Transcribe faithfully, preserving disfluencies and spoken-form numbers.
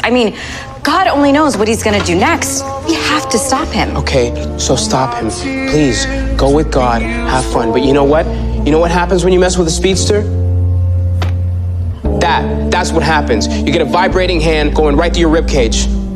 I mean, God only knows what he's gonna do next. We have to stop him. Okay, so stop him. Please, go with God, have fun. But you know what? You know what happens when you mess with a speedster? That, that's what happens. You get a vibrating hand going right to your ribcage.